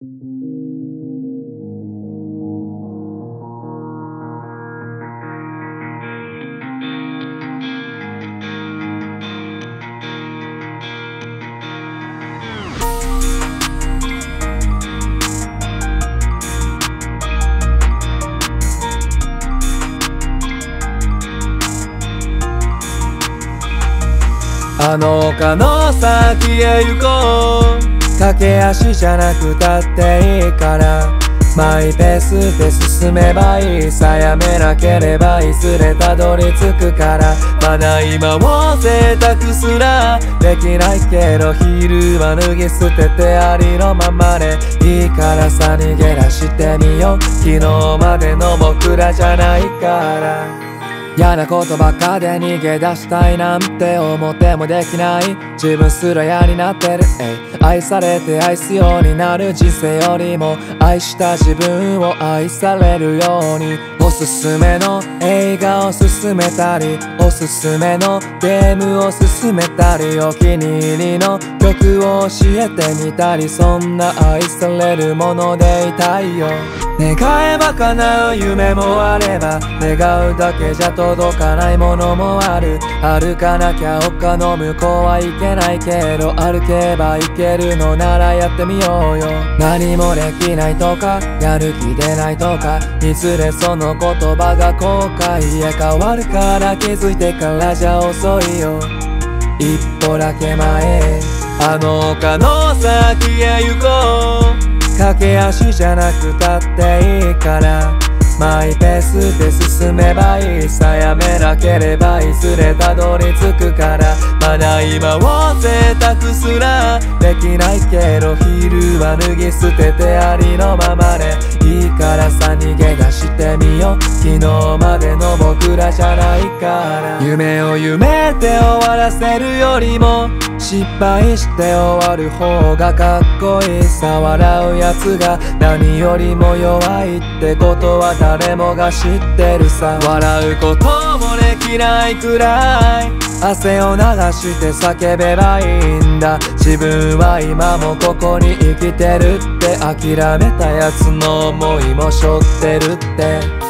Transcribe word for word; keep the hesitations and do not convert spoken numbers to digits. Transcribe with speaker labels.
Speaker 1: あの丘の先へ行こう。駆け足じゃなくたっていいから、マイペースで進めばいいさ。やめなければいずれたどり着くから。まだ今も贅沢すらできないけど、昼は脱ぎ捨ててありのままでいいからさ、逃げ出してみよう。昨日までの僕らじゃないから。嫌なことばっかで逃げ出したいなんて思ってもできない。自分すら嫌になってる、えい愛されて愛すようになる人生よりも、愛した自分を愛されるように。おすすめの映画を勧めたり、おすすめのゲームを勧めたり、お気に入りの曲を教えてみたり、そんな愛されるものでいたいよ。願えば叶う夢もあれば、願うだけじゃ届かないものもある。歩かなきゃ丘の向こうは行けないけど、歩けば行けるのならやってみようよ。何もできないとかやる気出ないとか、いずれその言葉が後悔へ変わるから、気づいてからじゃ遅いよ。一歩だけ前、あの丘の先へ行こう。駆け足じゃなくたっていいから、マイペースで進めばいいさ。やめなければいずれたどり着くから。まだ今は贅沢すらできないけど、昼は脱ぎ捨ててありのままでいいからさ、逃げ出してみよう。昨日までの僕らじゃないから。夢を夢で終わらせるよりも、失敗して終わる方がかっこいいさ。笑うやつが何よりも弱いってことは誰もが知ってるさ。笑うこともできないくらい汗を流して叫べばいいんだ。自分は今もここに生きてるって、諦めたやつの思いも背負ってるって。